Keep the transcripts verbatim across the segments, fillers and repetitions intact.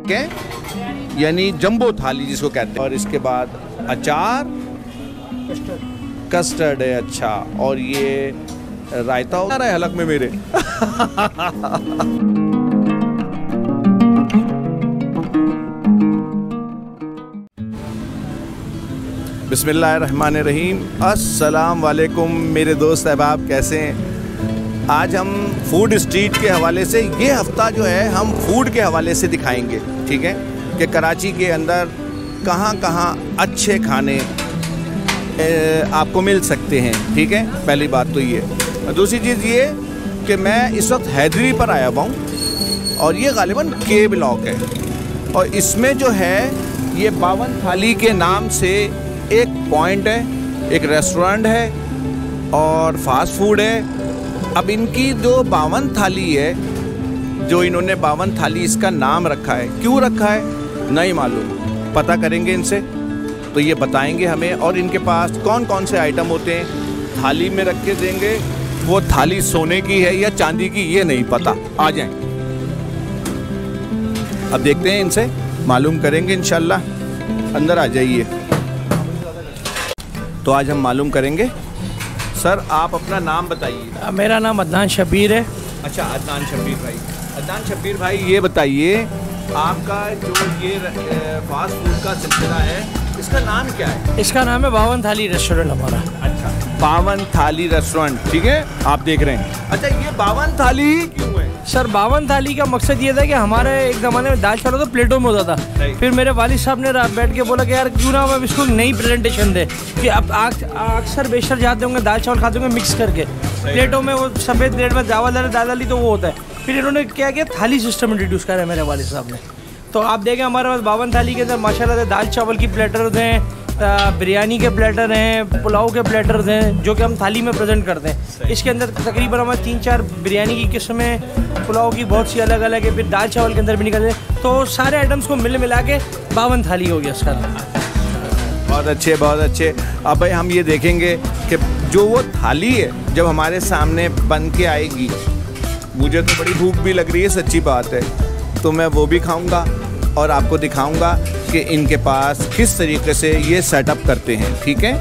के यानी जंबो थाली जिसको कहते हैं। और इसके बाद अचार, कस्टर्ड है। अच्छा, और ये रायता हो रहा है हलक में मेरे। बिस्मिल्लाहिर्रहमानिर्रहीम। अस्सलाम वालेकुम मेरे दोस्त अहबाब, कैसे हैं? आज हम फूड स्ट्रीट के हवाले से, ये हफ्ता जो है हम फूड के हवाले से दिखाएंगे, ठीक है, कि कराची के अंदर कहाँ कहाँ अच्छे खाने ए, आपको मिल सकते हैं, ठीक है। पहली बात तो ये। दूसरी चीज़ ये कि मैं इस वक्त हैदरी पर आया हुआ हूँ और ये गालिबन के ब्लॉक है और इसमें जो है ये बावन थाली के नाम से एक पॉइंट है, एक रेस्टोरेंट है और फास्ट फूड है। अब इनकी जो बावन थाली है, जो इन्होंने बावन थाली इसका नाम रखा है, क्यों रखा है नहीं मालूम, पता करेंगे इनसे तो ये बताएंगे हमें। और इनके पास कौन कौन से आइटम होते हैं थाली में रख के देंगे, वो थाली सोने की है या चांदी की ये नहीं पता। आ जाएं, अब देखते हैं इनसे, मालूम करेंगे इंशाल्लाह। अंदर आ जाइए। तो आज हम मालूम करेंगे। सर आप अपना नाम बताइए। मेरा नाम अदनान शब्बीर है। अच्छा, अदनान शब्बीर भाई। अदनान शब्बीर भाई, ये बताइए आपका जो ये फास्ट फूड का सिलसिला है, इसका नाम क्या है? इसका नाम है बावन थाली रेस्टोरेंट हमारा। अच्छा, बावन थाली रेस्टोरेंट, ठीक है, आप देख रहे हैं। अच्छा, ये बावन थाली क्यों है? सर बावन थाली का मकसद ये था कि हमारे एक ज़माने में दाल चावल तो प्लेटों में होता था, फिर मेरे वालिद साहब ने बैठ के बोला कि यार क्यों ना हम इसको नई प्रेजेंटेशन दे कि अब अक्सर बेशतर जाते होंगे दाल चावल खाते होंगे मिक्स करके प्लेटों में, वो सफ़ेद प्लेट में चावल डाले दाल डाली तो वो होता है। फिर इन्होंने क्या किया, थाली सिस्टम इंट्रोड्यूस करा है मेरे वालिद साहब ने। तो आप देखें हमारे पास बावन थाली के अंदर माशाल्लाह से दाल चावल की प्लेटर्स हैं, बिरयानी के प्लेटर हैं, पुलाव के प्लेटर्स हैं, जो कि हम थाली में प्रेजेंट करते हैं। इसके अंदर तकरीबन हमारे तीन चार बिरयानी की किस्में, पुलाव की बहुत सी अलग अलग है, फिर दाल चावल के अंदर भी निकलते हैं। तो सारे आइटम्स को मिल मिला के बावन थाली हो गया इसका। बहुत अच्छे, बहुत अच्छे। अब भाई हम ये देखेंगे कि जो वो थाली है जब हमारे सामने बन के आएगी, मुझे तो बड़ी भूख भी लग रही है, सच्ची बात है, तो मैं वो भी खाऊंगा और आपको दिखाऊंगा कि इनके पास किस तरीके से ये सेटअप करते हैं, ठीक है।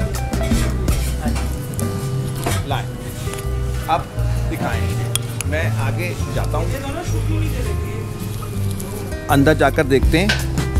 लाए, अब दिखाएं। मैं आगे जाता हूँ, अंदर जाकर देखते हैं।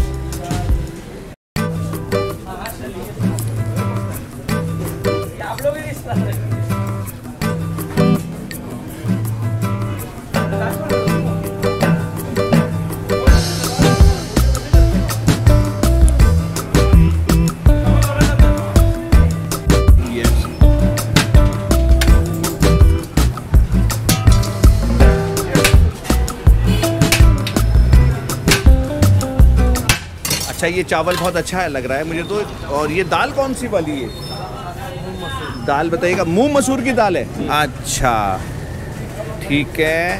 अच्छा, ये चावल बहुत अच्छा लग रहा है मुझे तो। और ये दाल कौन सी वाली है? दाल बताइएगा। मूंग मसूर की दाल है। अच्छा, ठीक है।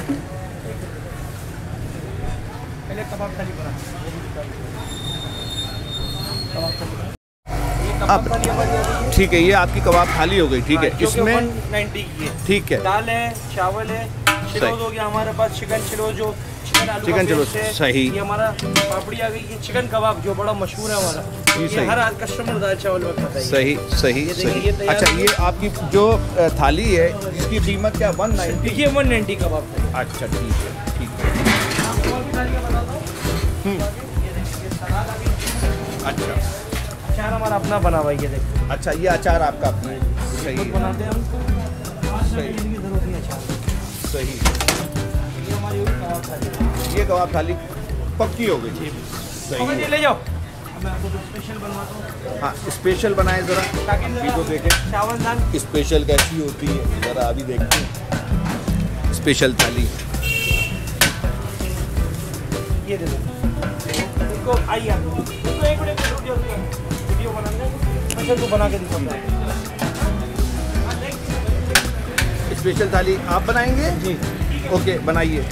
अब ठीक है, ये आपकी कबाब थाली हो गई, ठीक है। इसमें ठीक है, दाल है, चावल है, चिलोज हो गया हमारे पास, चिकन चिलोज जो चिकन चलो सही। ये हमारा पापड़ी आ गई, ये चिकन कबाब जो बड़ा मशहूर है हमारा, ये सही। हर कस्टमर दाल चावल में खाता है। सही सही सही। अच्छा, ये आपकी जो थाली है इसकी कीमत क्या? One ninety. ये वन नाइन्टी कबाब। अच्छा, ठीक है, ठीक है। अच्छा, अचार हमारा अपना बना हुआ है, ये देखो। अच्छा, ये अचार आपका अपना है, सही बनाते हैं हम, सही। ये कबाब थाली पक्की हो गई, सही। ले जाओ, मैं आपको स्पेशल बनवाता हूँ। हाँ, स्पेशल बनाए ज़रा ताकि तो देखें चावल दाल स्पेशल कैसी होती है, ज़रा अभी देखते हैं। स्पेशल थाली ये दे दो इसको। आइए आपको एक मिनट वीडियो बनाना है, अच्छा तो बना के दिखाऊंगा। स्पेशल थाली आप बनाएंगे जी? ओके, बनाइए।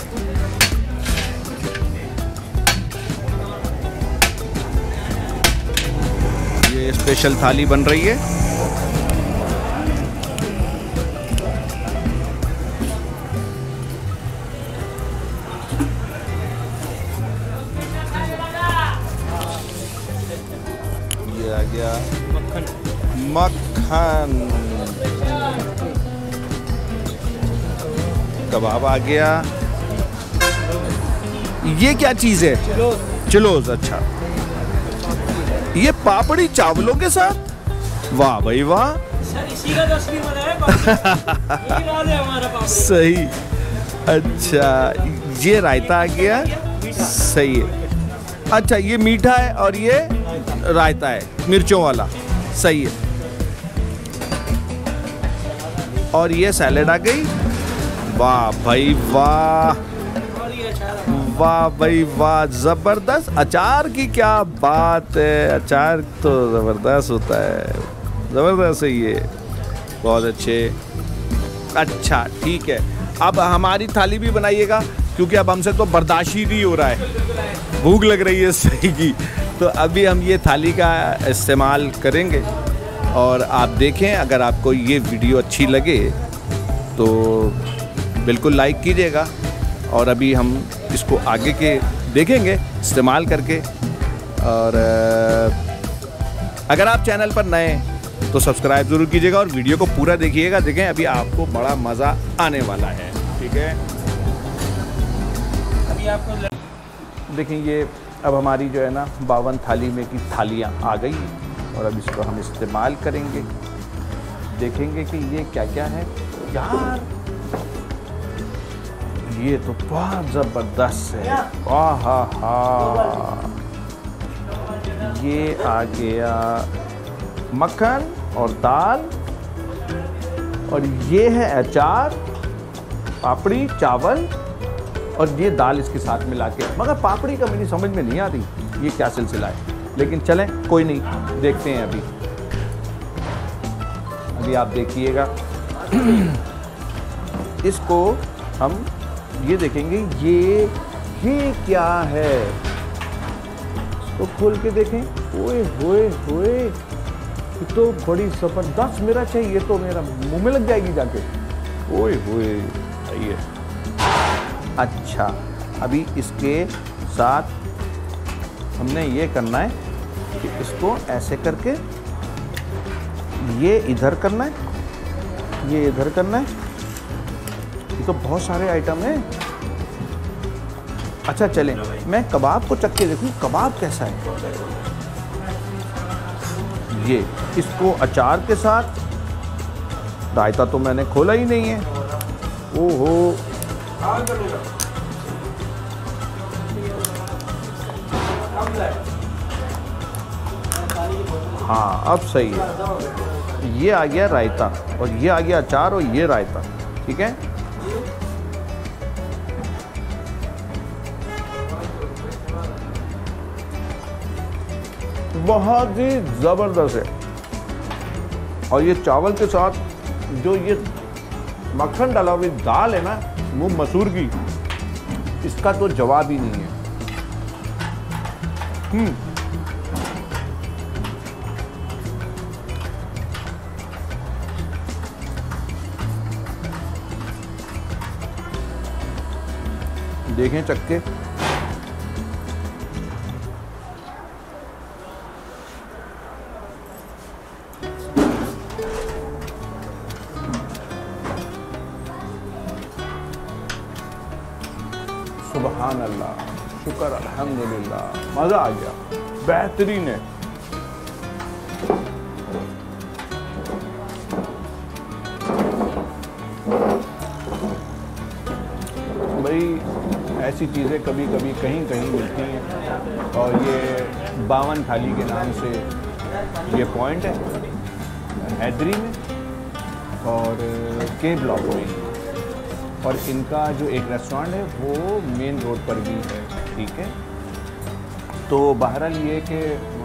ये स्पेशल थाली बन रही है। कबाब आ गया। ये क्या चीज़ है? चिलोज। अच्छा, ये पापड़ी चावलों के साथ? वाह भाई वाह, इसी का तो असली मजा है, यही राज है हमारा पापड़ी। सही। अच्छा, ये रायता आ गया, सही है। अच्छा, ये मीठा है और ये रायता है मिर्चों वाला, सही है। और ये सैलेड आ गई। वाह भाई वाह, वाह भाई वाह, जबरदस्त। अचार की क्या बात है, अचार तो जबरदस्त होता है, जबरदस्त है ये, बहुत अच्छे। अच्छा ठीक है, अब हमारी थाली भी बनाइएगा, क्योंकि अब हमसे तो बर्दाश्त ही नहीं हो रहा है, भूख लग रही है सही की। तो अभी हम ये थाली का इस्तेमाल करेंगे। और आप देखें, अगर आपको ये वीडियो अच्छी लगे तो बिल्कुल लाइक कीजिएगा। और अभी हम इसको आगे के देखेंगे इस्तेमाल करके। और अगर आप चैनल पर नए हैं तो सब्सक्राइब ज़रूर कीजिएगा और वीडियो को पूरा देखिएगा। देखें, अभी आपको बड़ा मज़ा आने वाला है, ठीक है। अभी आपको देखें, ये अब हमारी जो है ना बावन थाली में की थालियाँ आ गई, और अब इसको हम इस्तेमाल करेंगे। देखेंगे कि ये क्या क्या है। यार ये तो बहुत ज़बरदस्त है। आह हा हा, ये आ गया मक्खन और दाल, और ये है अचार, पापड़ी, चावल, और ये दाल इसके साथ मिला के। मगर पापड़ी का मेरी समझ में नहीं आ रही ये क्या सिलसिला है, लेकिन चलें कोई नहीं, देखते हैं अभी। अभी आप देखिएगा इसको हम ये देखेंगे, ये ये क्या है, इसको खोल के देखें। ओए होए होए, ये तो बड़ी जबरदस्त मेरा चाहिए, तो मेरा मुंह में लग जाएगी जाके। ओए होए, आइए। अच्छा, अभी इसके साथ हमने ये करना है कि इसको ऐसे करके ये इधर करना है, ये इधर करना है। ये तो बहुत सारे आइटम हैं। अच्छा चलें, मैं कबाब को चख के देखूं कबाब कैसा है। ये इसको अचार के साथ, रायता तो मैंने खोला ही नहीं है। ओहो, हाँ अब सही है। ये आ गया रायता, और ये आ गया अचार, और ये रायता, ठीक है। बहुत ही ज़बरदस्त है। और ये चावल के साथ जो ये मक्खन डाला हुई दाल है ना, मूंग मसूर की, इसका तो जवाब ही नहीं है। हम्म देखें चक्के, सुबहान अल्लाह, शुक्र अल्हम्दुलिल्लाह, मज़ा आ गया, बेहतरीन है। भाई ऐसी चीज़ें कभी कभी कहीं कहीं मिलती हैं, और ये बावन थाली के नाम से ये पॉइंट है हैदरी में और के ब्लॉक में। और इनका जो एक रेस्टोरेंट है वो मेन रोड पर भी है, ठीक है। तो बहरहाल ये कि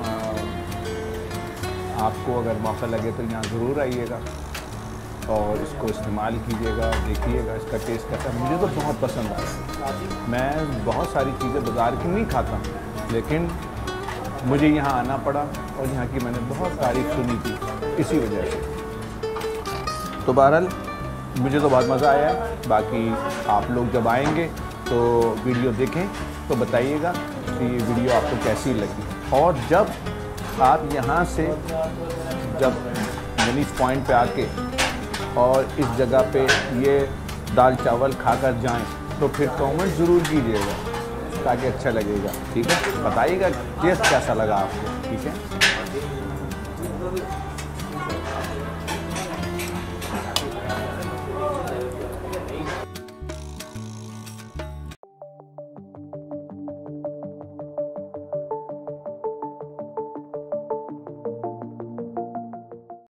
आपको अगर मौका लगे तो यहाँ ज़रूर आइएगा और इसको इस्तेमाल कीजिएगा, देखिएगा इसका टेस्ट कैसा। मुझे तो बहुत पसंद आया। मैं बहुत सारी चीज़ें बाज़ार की नहीं खाता, लेकिन मुझे यहाँ आना पड़ा और यहाँ की मैंने बहुत तारीफ़ सुनी थी इसी वजह से। तो बहरहाल मुझे तो बहुत मज़ा आया है। बाकी आप लोग जब आएंगे तो वीडियो देखें तो बताइएगा कि ये वीडियो आपको कैसी लगी। और जब आप यहाँ से जब मनीष पॉइंट पे आके और इस जगह पे ये दाल चावल खाकर जाएं तो फिर कमेंट ज़रूर कीजिएगा ताकि अच्छा लगेगा, ठीक है। बताइएगा टेस्ट कैसा लगा आपको, ठीक है।